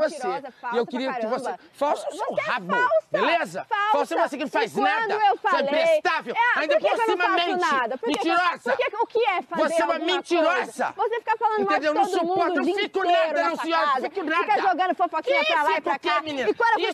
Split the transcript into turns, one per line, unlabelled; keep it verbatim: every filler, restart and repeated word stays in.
você.
Falsa
E eu queria
pra
que você...
caramba.
Falso é o seu
Você é
rabo,
falsa,
beleza?
falsa.
Falso é você que não faz
E
nada.
quando eu falei...
Você é imprestável.
É,
Ainda
por que
por
que eu
cima
não faço
mente.
nada? Por que que eu-
Mentirosa.
por que que- o que é fazer
Você é uma
alguma
mentirosa.
coisa? Você fica falando
Entendeu?
mal
Não
de todo mundo
suporto,
o
eu
dia
fico
inteiro
nada,
nessa
não senhora,
casa.
fico nada.
Fica jogando fofoquinha
Que
pra lá e
fico
pra
o quê,
cá.
menina?
E quando eu fui